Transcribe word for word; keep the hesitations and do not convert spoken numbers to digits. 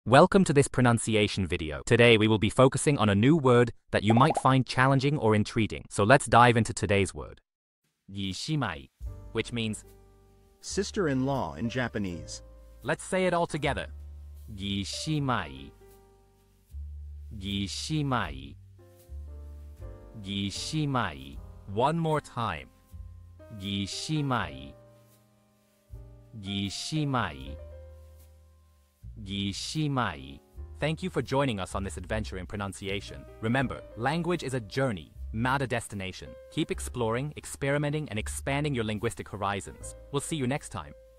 Welcome to this pronunciation video. Today we will be focusing on a new word that you might find challenging or intriguing. So let's dive into today's word. gishiimouto, which means sister-in-law in Japanese. Let's say it all together. gishiimouto. gishiimouto. gishiimouto. One more time. gishiimouto. gishiimouto. gishiimouto. Thank you for joining us on this adventure in pronunciation. Remember, language is a journey, not a destination. Keep exploring, experimenting, and expanding your linguistic horizons. We'll see you next time.